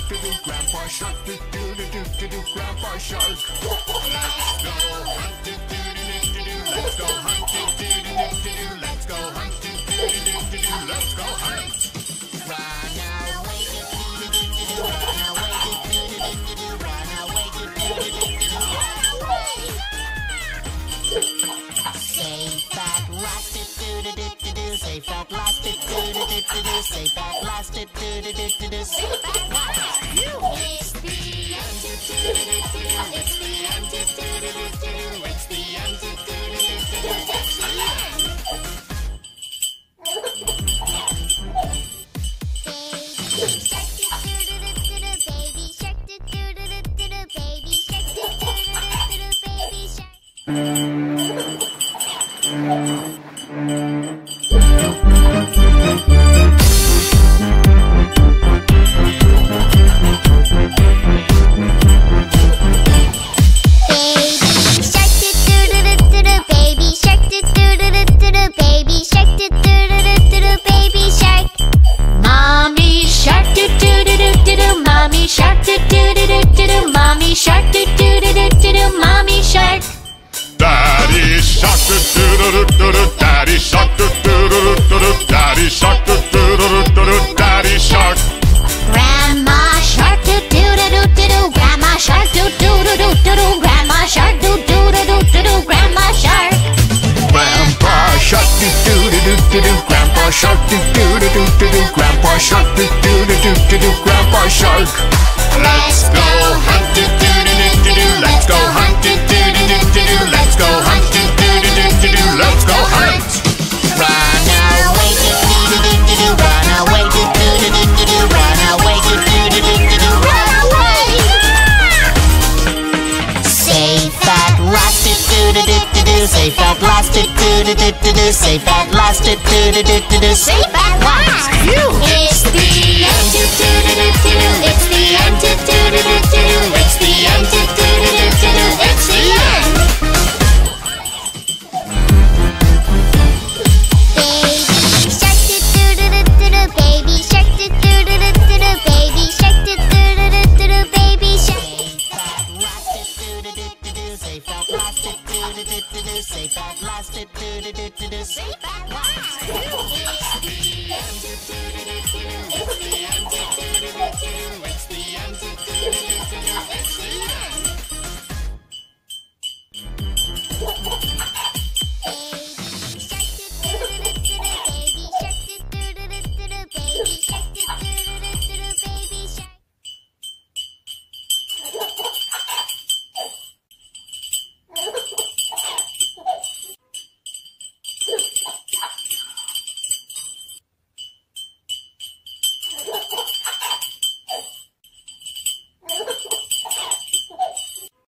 Grandpa Shark, Grandpa Shark. Let's go hunt, let's go hunt, let's go hunt, let's go hunt. Run away, run away, run away. Safe at last, safe at last, safe at last, safe at last. It's the end, it's the end, it's the end, it's the end, it's the end. Baby shark, baby shark, baby shark. Mommy shark, do-do-do-do-do, mommy shark. Daddy shark, do-do-do-do-do, daddy shark, do-do-do-do-do, daddy shark, do-do-do-do-do, daddy shark. Grandma shark, do-do-do-do-do, grandma shark, do-do-do-do-do, grandma shark, do-do-do-do-do, grandma shark. Grandpa shark, do-do-do-do-do, grandpa shark, do-do-do-do-do, grandpa shark, do-do-do-do-do, grandpa shark. Let's go hunt, do-do-do-do-do, let's go hunt, do-do-do-do-do, let's go hunt, do-do-do-do-do, let's go hunt. Run away, do-do-do-do-do, run away, do-do-do-do-do, run away, do-do-do-do-do, run away. Safe at last, do-do-do-do-do, safe at last, do-do-do-do-do, safe at last, do-do-do-do-do, safe at last. It's the